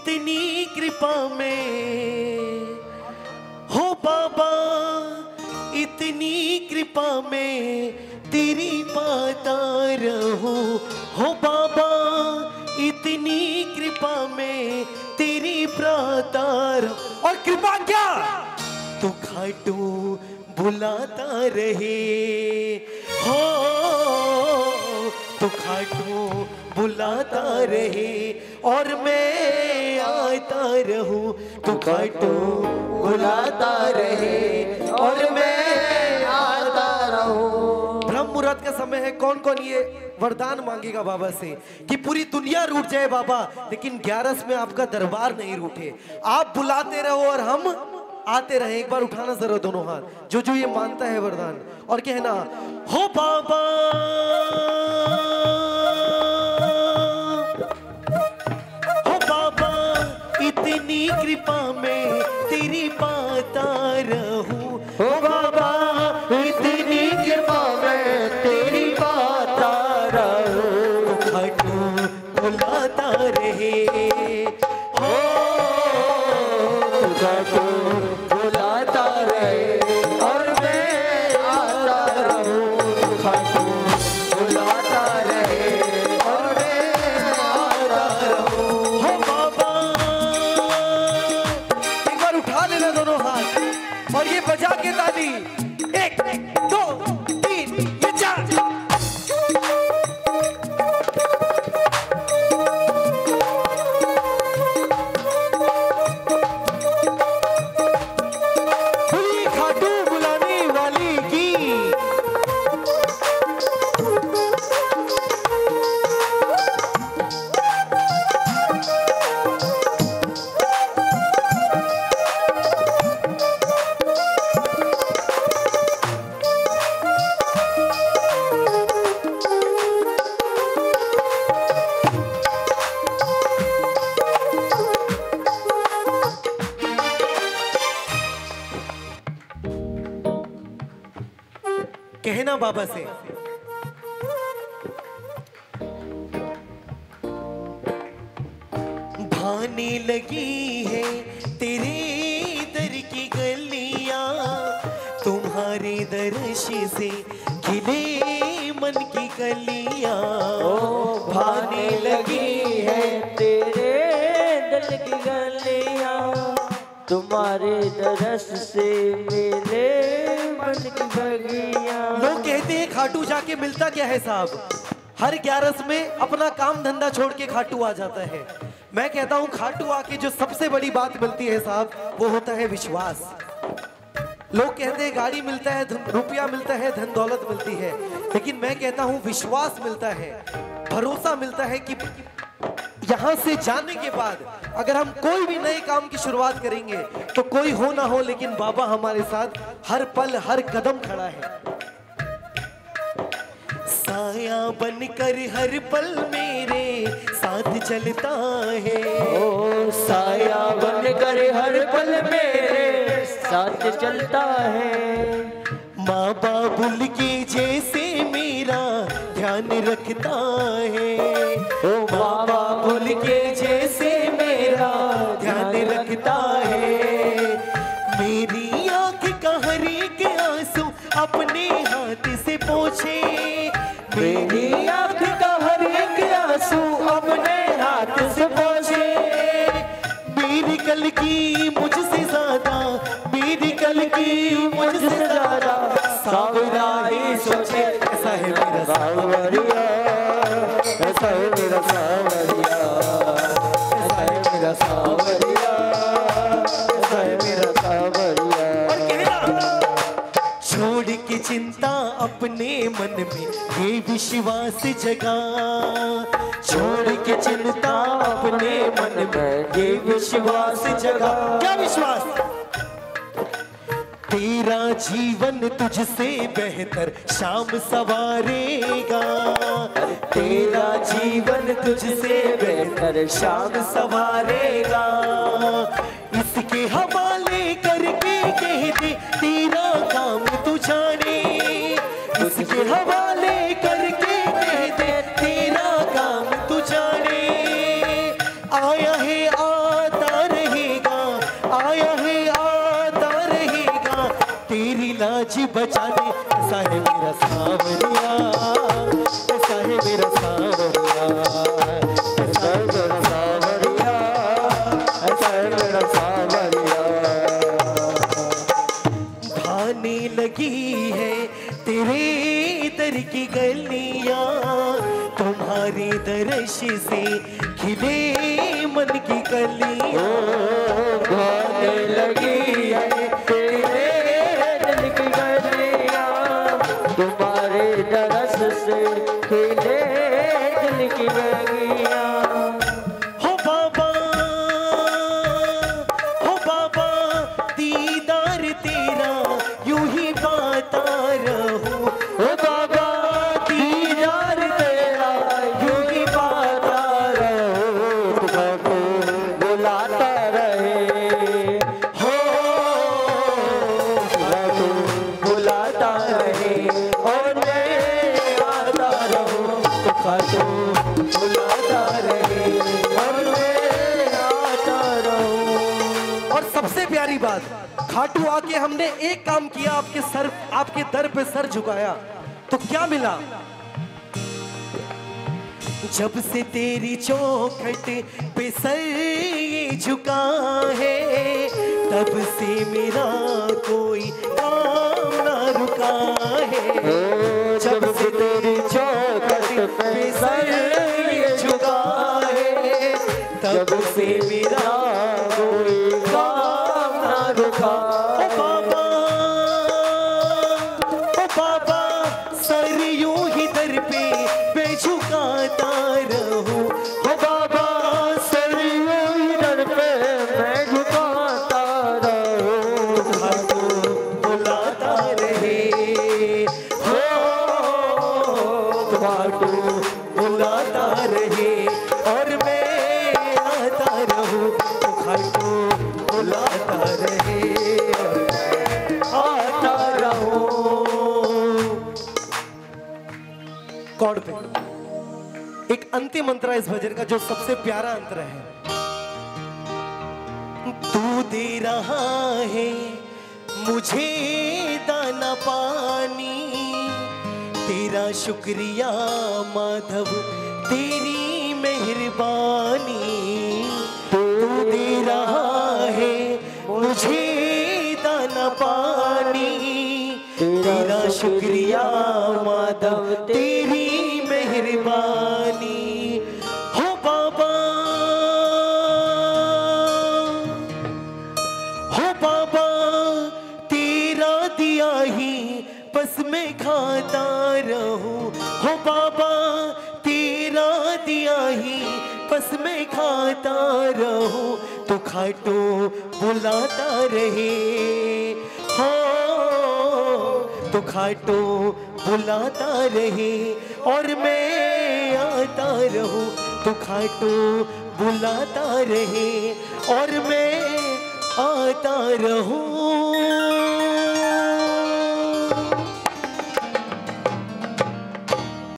इतनी कृपा में हो बाबा, इतनी कृपा में तेरी पाता रहूं। हो बाबा, इतनी कृपा में तेरी प्राता रहूं। और कृपा क्या? तू खाटू बुलाता रहे हो, तू खाटू बुलाता रहे और मैं आता रहूं। तू खाटू बुलाता रहे और मैं आता रहूं। ब्रह्म मुहूर्त का समय है। कौन कौन ये वरदान मांगेगा बाबा से कि पूरी दुनिया रूठ जाए बाबा, लेकिन 11 में आपका दरबार नहीं रूठे। आप बुलाते रहो और हम आते रहे। एक बार उठाना जरा दोनों हाथ, जो जो ये मानता है वरदान, और कहना हो बाबा, हो बाबा, इतनी कृपा में तेरी पाता रहूं। हो बाबा, इतनी कृपा में तेरी पाता रहूं। खाटू बुलाता रहे हो, खाटू बुलाता रहे और मैं आता रहूं। खाटू बुलाता रहे और मैं आता रहूं। हो बाबा, एक बार उठा लेना दोनों हाथ और ये बजा के ताली। 1 2 3 ये 4। कहना बाबा से, भाने लगी है तेरे दर की गलियां, तुम्हारे दर्श से खिले मन की कलियां। भाने लगी है तेरे दर की गलियां, तुम्हारे दरस से मेरे मन की बगियां। लोग कहते हैं खाटू जाके मिलता क्या है साहब? हर 11 में अपना काम धंधा छोड़ के खाटू आ जाता है। मैं कहता हूँ खाटू आके जो सबसे बड़ी बात मिलती है साहब, वो होता है विश्वास। लोग कहते हैं गाड़ी मिलता है, रुपया मिलता है, धन दौलत मिलती है, लेकिन मैं कहता हूँ विश्वास मिलता है, भरोसा मिलता है कि यहाँ से जाने के बाद अगर हम कोई भी नए काम की शुरुआत करेंगे तो कोई हो ना हो, लेकिन बाबा हमारे साथ हर पल हर कदम खड़ा है। साया बनकर हर पल मेरे साथ चलता है, ओ साया बनकर हर पल मेरे साथ चलता है। माँ बाबुल के जैसे मेरा ध्यान रखता है, ओ माँ बाबुल के जैसे मेरा ध्यान रखता है। मेरी आँख का हर एक आंसू अपने हाथ से पोंछे, मेरी आँख का हर एक आंसू अपने हाथ से पोंछे। मेरी कल की मुझसे ज्यादा, मेरी कल की मुझसे ज्यादा सावरा ही सोचे। ऐसा है मेरा सावरिया, ऐसा है मेरा सावरिया, ऐसा है मेरा सावरिया, ऐसा है मेरा सावरिया। और कहना छोड़ के चिंता अपने मन में ये विश्वास जगा, छोड़ के चिंता अपने मन में ये विश्वास जगा। क्या विश्वास? तेरा जीवन तुझसे बेहतर शाम सवारेगा, तेरा जीवन तुझसे बेहतर शाम सवारेगा। इसके हवाले करके कह दे तेरा काम तू जाने, इसके हवाले करके कह दे तेरा काम तू जाने। आया है चांदी, ऐसा है मेरा सांवरिया, ऐसा है मेरा सांवरिया, ऐसा है मेरा सांवरिया, ऐसा है मेरा सांवरिया। भाने लगी है तेरे दर की गलियां, तुम्हारे दर्श से खिले मन की कलियां। भाने लगी है तेरे दिल की गलियां, तुम्हारे दरस से खिले दिल की गलियां। हो बाबा दीदार तेरा यूं ही पाता रहूं। ओ बाबा दीदार तेरा यूं ही पाता रहूं, तुझको बुलाता रहे, हो तुझको बुलाता रहे, और मैं आता रहूं, तुझको बुलाता रहे, और मैं आता रहूं। और सबसे प्यारी बात, खाटू आके हमने एक काम किया, आपके दर पे सर झुकाया तो क्या मिला? जब से तेरी चौखट पे सर ये झुका है, तब से मेरा कोई काम ना रुका है। जब से तेरी चौखट पे सर ये झुका है, तब से मेरा कोई काम ना रुका। ओ बाबा सर यूं ही दर पे मैं झुकाता रहूं। ओ बाबा सर यूं ही दर पे मैं झुकाता रहूं, तुझको बुलाता रहे, हो तुझको बुलाता रहे, और मैं आता रहूं। तुझको बुलाता रहे, आता रहूं। कॉर्ड पे एक अंतिम मंत्र है इस भजन का, जो सबसे प्यारा अंतर है। तू दे रहा है मुझे दाना पानी, तेरा शुक्रिया माधव तेरी मेहरबानी। तू दे रहा है मुझे दाना पानी, तेरा शुक्रिया माधव तेरी मेहरबानी। हो बाबा तेरा दिया ही बस मैं खाता रहूं। हो बाबा तेरा दिया ही बस मैं खाता रहूं। तो खाटू बुलाता रहे, हो तो खाटू बुलाता रहे, और मैं आता रहूं। तो खाटू बुलाता रहे, और मैं आता रहूं।